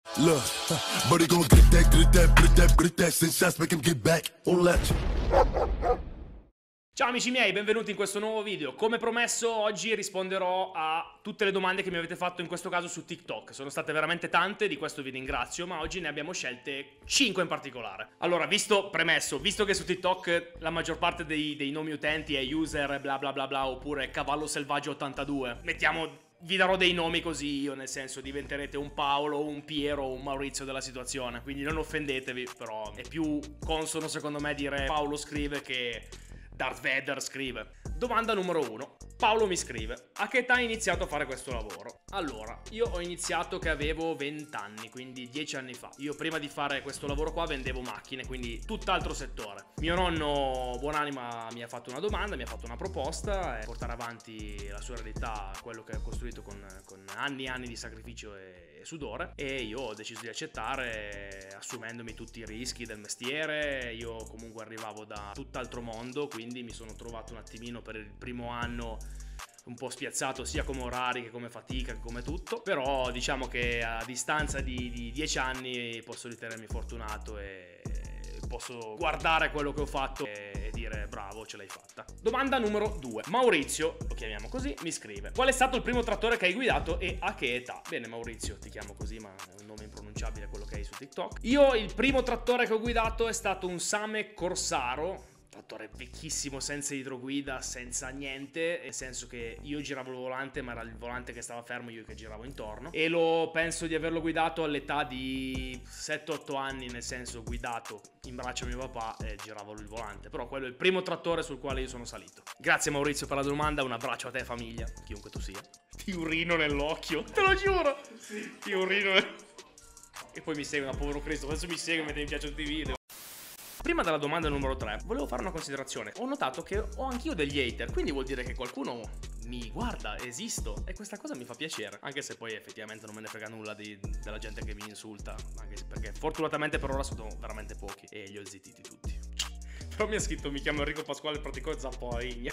Look, but he gon' grit that, send shots, make him get back, won't let you. Ciao amici miei, benvenuti in questo nuovo video. Come promesso, oggi risponderò a tutte le domande che mi avete fatto in questo caso su TikTok. Sono state veramente tante, di questo vi ringrazio, ma oggi ne abbiamo scelte 5 in particolare. Allora, visto che su TikTok la maggior parte dei nomi utenti è user bla bla bla bla oppure cavallo selvaggio 82, vi darò dei nomi così io, nel senso diventerete un Paolo, un Piero o un Maurizio della situazione, quindi non offendetevi, però è più consono secondo me dire Paolo scrive che Darth Vader scrive. Domanda numero 1. Paolo mi scrive: a che età hai iniziato a fare questo lavoro? Allora, io ho iniziato che avevo 20 anni, quindi 10 anni fa. Io prima di fare questo lavoro qua vendevo macchine, quindi tutt'altro settore. Mio nonno, buonanima, mi ha fatto una domanda, mi ha fatto una proposta, portare avanti la sua eredità, quello che ho costruito con anni e anni di sacrificio e sudore, e io ho deciso di accettare, assumendomi tutti i rischi del mestiere. Io comunque arrivavo da tutt'altro mondo, quindi mi sono trovato un attimino per il primo anno un po' spiazzato sia come orari che come fatica che come tutto, però diciamo che a distanza di 10 anni posso ritenermi fortunato e posso guardare quello che ho fatto e dire bravo, ce l'hai fatta. Domanda numero 2. Maurizio, lo chiamiamo così, mi scrive: qual è stato il primo trattore che hai guidato e a che età? Bene Maurizio, ti chiamo così ma è un nome impronunciabile quello che hai su TikTok. Io il primo trattore che ho guidato è stato un Same Corsaro, trattore vecchissimo, senza idroguida, senza niente, nel senso che io giravo il volante ma era il volante che stava fermo, io che giravo intorno, e penso di averlo guidato all'età di 7-8 anni, nel senso guidato in braccio a mio papà e giravo il volante, però quello è il primo trattore sul quale io sono salito. Grazie Maurizio per la domanda, un abbraccio a te famiglia, chiunque tu sia. Ti urino nell'occhio, te lo giuro, sì. Ti urino e poi mi segue, una povero Cristo, adesso mi segue mentre mi piacciono tutti i video. Prima della domanda numero 3, volevo fare una considerazione. Ho notato che ho anch'io degli hater, quindi vuol dire che qualcuno mi guarda, esisto, e questa cosa mi fa piacere. Anche se poi effettivamente non me ne frega nulla della gente che mi insulta, anche perché fortunatamente per ora sono veramente pochi e li ho zittiti tutti. Però mi ha scritto: mi chiamo Enrico Pasquale, pratico Zappoigna.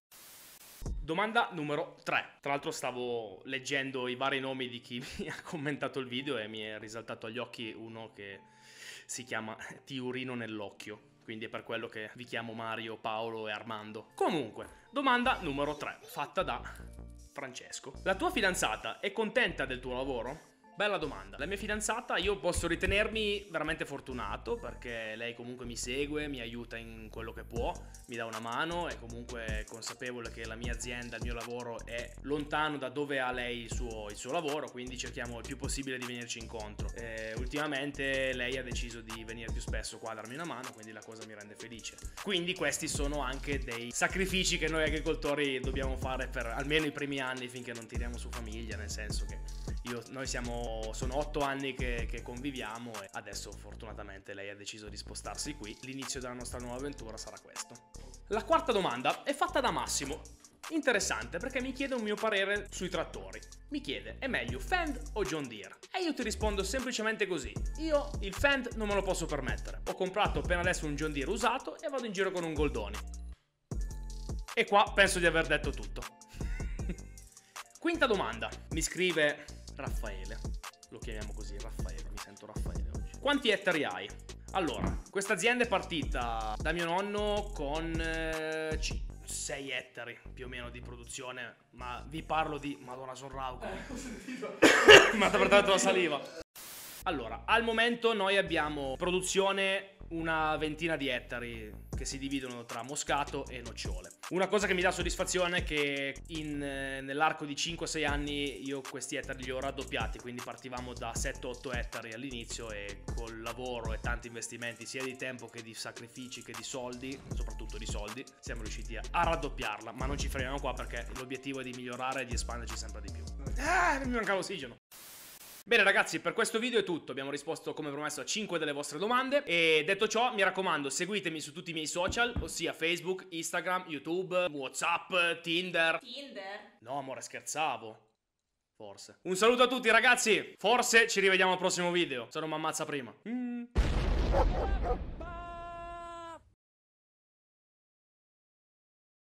Domanda numero 3. Tra l'altro stavo leggendo i vari nomi di chi mi ha commentato il video e mi è risaltato agli occhi uno che si chiama Ti urino nell'occhio, quindi è per quello che vi chiamo Mario, Paolo e Armando. Comunque, domanda numero 3, fatta da Francesco. La tua fidanzata è contenta del tuo lavoro? Bella domanda. La mia fidanzata, io posso ritenermi veramente fortunato perché lei comunque mi segue, mi aiuta in quello che può, mi dà una mano, è comunque consapevole che la mia azienda, il mio lavoro è lontano da dove ha lei il suo lavoro, quindi cerchiamo il più possibile di venirci incontro. Ultimamente lei ha deciso di venire più spesso qua a darmi una mano, quindi la cosa mi rende felice. Quindi questi sono anche dei sacrifici che noi agricoltori dobbiamo fare per almeno i primi anni finché non tiriamo su famiglia, nel senso che sono 8 anni che conviviamo e adesso fortunatamente lei ha deciso di spostarsi qui. L'inizio della nostra nuova avventura sarà questo. La quarta domanda è fatta da Massimo. Interessante perché mi chiede un mio parere sui trattori. Mi chiede: è meglio Fend o John Deere? E io ti rispondo semplicemente così: io il Fend non me lo posso permettere. Ho comprato appena adesso un John Deere usato e vado in giro con un Goldoni. E qua penso di aver detto tutto. Quinta domanda. Mi scrive Raffaele, lo chiamiamo così, Raffaele, mi sento Raffaele oggi. Quanti ettari hai? Allora, questa azienda è partita da mio nonno con 6 ettari più o meno di produzione, ma vi parlo di... Madonna, sono rauco. Mi ha portato la saliva. Allora, al momento noi abbiamo produzione una ventina di ettari che si dividono tra moscato e nocciole. Una cosa che mi dà soddisfazione è che nell'arco di 5-6 anni io questi ettari li ho raddoppiati, quindi partivamo da 7-8 ettari all'inizio e col lavoro e tanti investimenti sia di tempo che di sacrifici che di soldi, soprattutto di soldi, siamo riusciti a raddoppiarla, ma non ci fermiamo qua perché l'obiettivo è di migliorare e di espanderci sempre di più. Mi manca l'ossigeno. Bene ragazzi, per questo video è tutto, abbiamo risposto come promesso a 5 delle vostre domande e detto ciò mi raccomando seguitemi su tutti i miei social, ossia Facebook, Instagram, YouTube, Whatsapp, Tinder. No amore, scherzavo. Forse. Un saluto a tutti ragazzi, forse ci rivediamo al prossimo video, se non mi ammazza prima.